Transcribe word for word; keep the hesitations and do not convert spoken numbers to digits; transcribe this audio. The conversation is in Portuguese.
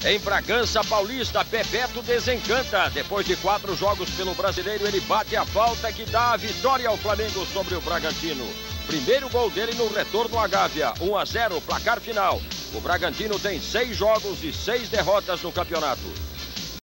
Em Bragança Paulista, Bebeto desencanta. Depois de quatro jogos pelo Brasileiro, ele bate a falta que dá a vitória ao Flamengo sobre o Bragantino. Primeiro gol dele no retorno à Gávea, um a zero, placar final. O Bragantino tem seis jogos e seis derrotas no campeonato.